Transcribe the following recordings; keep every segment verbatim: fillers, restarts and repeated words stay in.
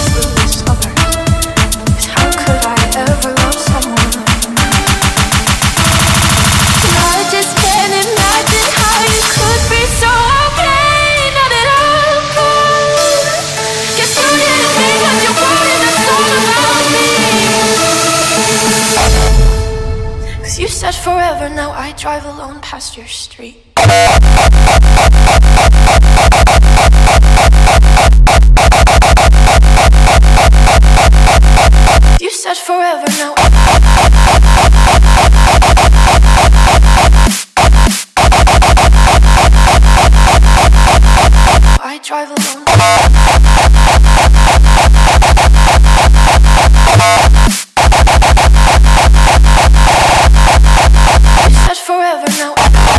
You said forever, now I drive alone past your street. You said forever, now I drive alone. Forever now.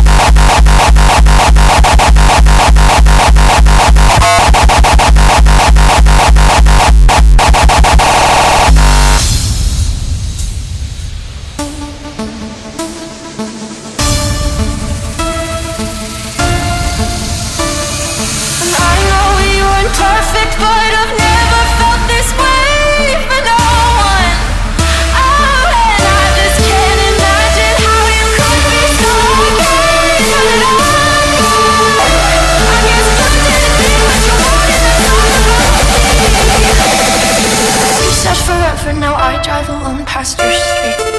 And I know you weren't perfect, but I've never felt this way for no one. Oh, and I just can't imagine how you could be so okay. Not at all. I guess just didn't think what you wanted to talk about me. You said forever, now I drive alone past your street.